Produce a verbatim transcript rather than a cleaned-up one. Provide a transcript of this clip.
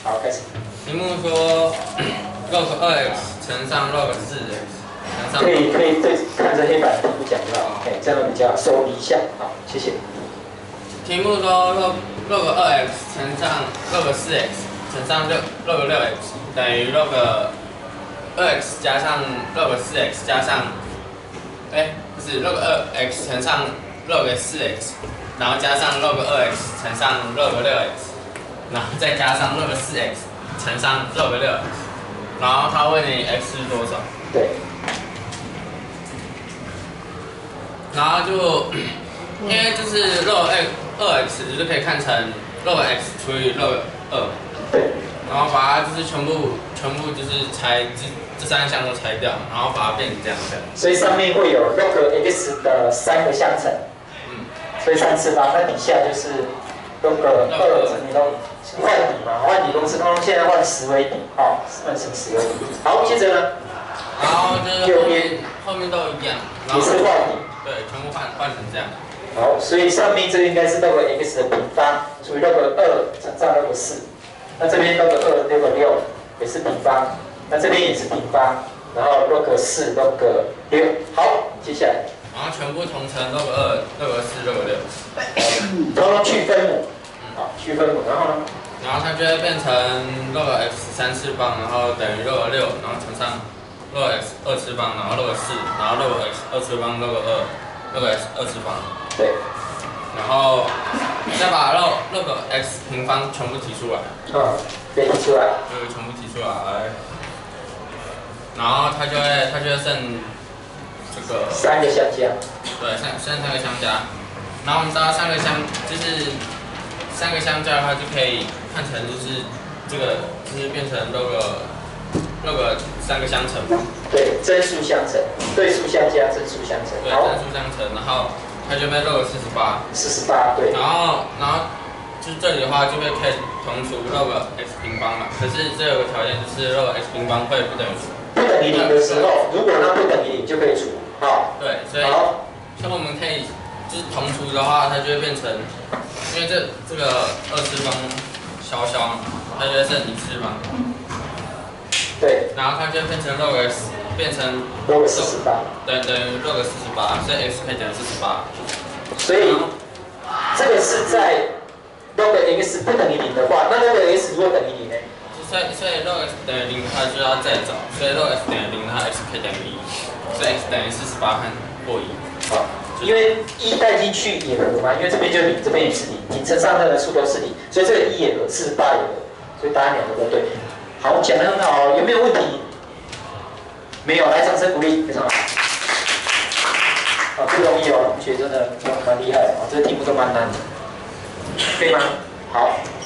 好，开始。 题目说 log 二 x 乘上 log 四 x 乘上。 可以可以对看着黑板题目讲就好，哎，这样比较手比一下。好，谢谢。 题目说 log log 二 x 乘上 log 四 x 乘上 log 六 x 等于 log 二 x 加上 log 四 x 加上，哎、欸，不是 log 二 x 乘上 log 四 x， 然后加上 log 二 x 乘上 log 六 x， 然后再加上 log 四 x 乘上 log 六 x， 然后他问你 x 是多少？ 对。 然后就因为就是 log 二 x 就可以看成 log x 除以 log 二。 对。 然后把它就是全部全部就是拆这这三项都拆掉，然后把它变成这样的。 所以上面会有 log x 的三个相乘，嗯，所以三次方，那底下就是 log 二乘以 log 换底嘛，换底公式，通通现在换十为底，好，换成十为底。好，接着呢？ 然后就是后面后面都一样， 也是换底， 对，全部换换成这样。 好，所以上面这应该是 log x 的平方除以 log 二乘上 log 四。那这边 log 二 log 六也是平方，那这边也是平方，然后 log 四 log 六，好，接下来， 然后全部同乘 log 二 log 四 log 六， 通通去分母，好，去分母，然后呢？ 然后它就会变成 log x 三次方，然后等于 log 六，然后乘上 log x 二次方，然后 log 四，然后 log x 二次方 log 二 log x 二次方， 对。 然后再把 log log x 平方全部提出来， 嗯，对，提出来， 就全部提出来，然后它就会它就会剩这个三个相加， 对，剩剩三个相加，然后我们知道三个相就是三个相加的话就可以看成就是这个就是变成 log log 三个相乘嘛， 对，真数相乘，对数相加，真数相乘， 对，真数相乘，然后它就被 log 四十八， 四十八，对。 然后，然后就是这里的话就会可以同除 log x 平方嘛。可是这有个条件，就是 log x 平方会不等于除。 不等于零的时候，如果它不等于零，就可以除。好。 对，所以像我们可以就是同除的话，它就会变成，因为这这个二次方消消，它就会剩一次方。 对。 然后它就会变成 log x。变成 log 四十八， 对，等于 log 四十八，所以 x 可以等于四十八。 所以这个是在 log x 不等于零的话，那 log x 如果等于零呢？ 所以所以 log x 等于零的话就要再找，所以 log x 等于零的话 x 可以等于一，所以 x 等于四十八和或一。 好，因为一带进去也合嘛，因为这边就零，这边也是零，零乘上的数都是零，所以这个一也合，四十八也合，所以答案两个都对。好，讲得很好，有没有问题？没有，来掌声鼓励，非常好。啊，不容易哦，同学真的蛮厉害的哦，这个题目都蛮难的，可以吗？好。